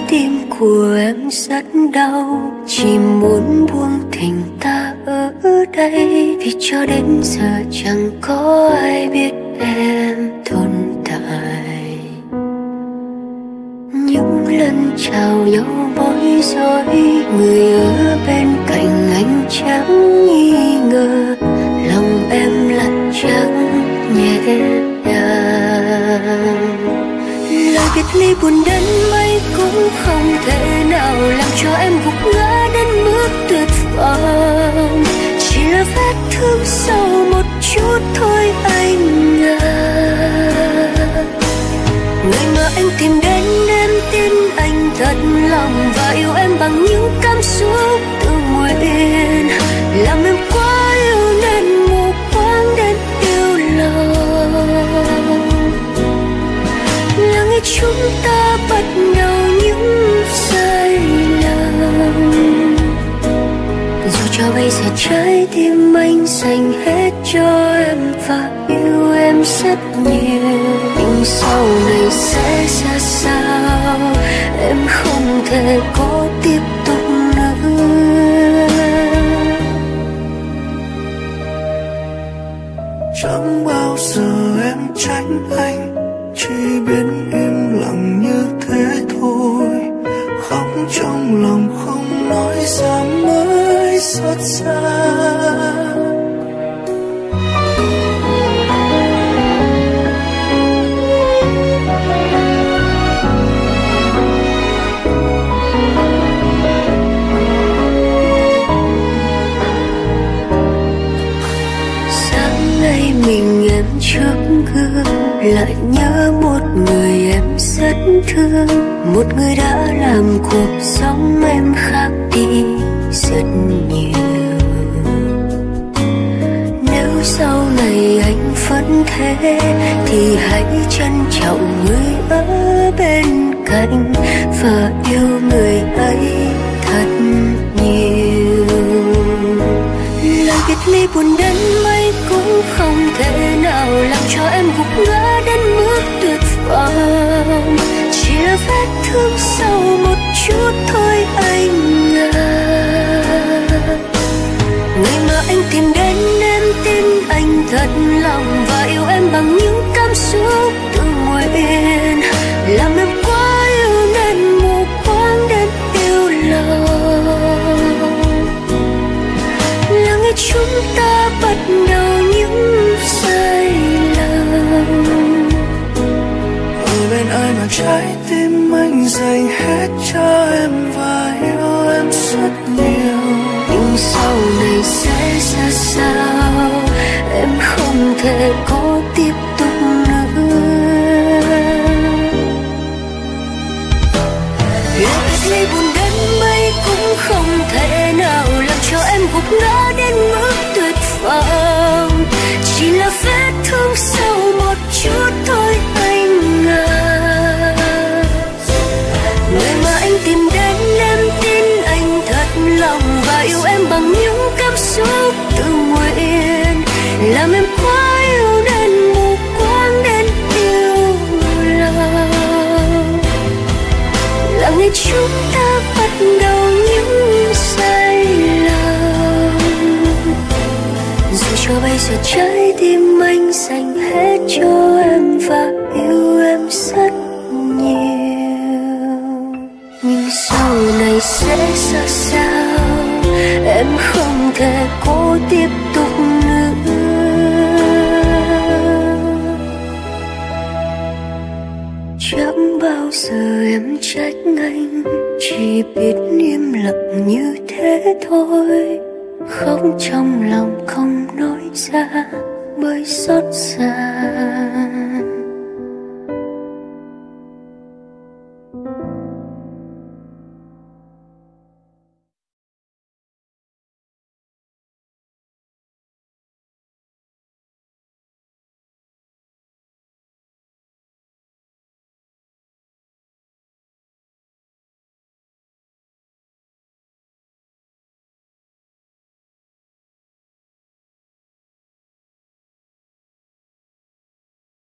tim của em rất đau, chỉ muốn buông tình ta ở đây, vì cho đến giờ chẳng có ai biết em tồn tại. Những lần chào nhau bối rối, người ở bên cạnh anh chẳng nghi ngờ, lòng em lại chẳng nhẹ nhàng. Lời biệt ly buồn đến mấy cũng không thể nào làm cho em gục ngã đến mức tuyệt vọng. Chỉ là vết thương sâu một chút thôi anh à. Người mà anh tìm đến em tin anh thật lòng và yêu em bằng những cảm xúc tự nguyện. Làm em quá yêu nên mù quáng đến yêu lòng. Là ngày chúng ta bắt đầu những sai lầm, dù cho bây giờ trái tim anh dành hết cho em và yêu em rất nhiều. Nhưng sau này sẽ ra sao em không thể có tiếp tục nữa. Chẳng bao giờ em tránh anh, chỉ biết im lặng như thế thôi. Khóc trong lòng không nói ra mới xót xa. Sáng nay mình em trước gương, lại nhớ một người em rất thương, một người đã làm cuộc sống em khác đi rất nhiều. Nếu sau này anh vẫn thế thì hãy trân trọng người ở bên cạnh và yêu người ấy thật nhiều. Lời biệt ly buồn đến mấy cũng không thể nào làm cho em gục ngã đến mức tuyệt vọng. Chỉ là vết thương sâu một chút thôi anh à. Người mà anh tìm đến em tin anh thật lòng và yêu em bằng những cảm xúc tự nguyện. Làm em quá yêu nên mù quáng đến yêu lòng. Là ngày chúng ta bắt đầu những sai lầm, ở bên ai mà trái tim anh dành hết cho em và yêu em rất nhiều. nhưng sau này sẽ ra sao em không thể có tiếp tục nữa. Lời biệt ly buồn đến mấy cũng không thể nào làm cho em gục ngã đến mức tuyệt vọng. Chỉ là vết thương sâu một chút thôi anh à. Người mà anh tìm đến em tin anh thật lòng và yêu em bằng những cảm xúc tự nguyện. Làm em quá yêu nên mù quáng đến yêu lòng. Là ngày chúng ta bắt đầu những sai lầm, dù cho bây giờ trái tim anh dành hết cho em và yêu em rất nhiều. Nhưng sau này sẽ ra sao em không thể cố tiếp tục nữa. Chẳng bao giờ em trách anh, chỉ biết im lặng như thế thôi. Khóc trong lòng không nói ra bởi xót xa.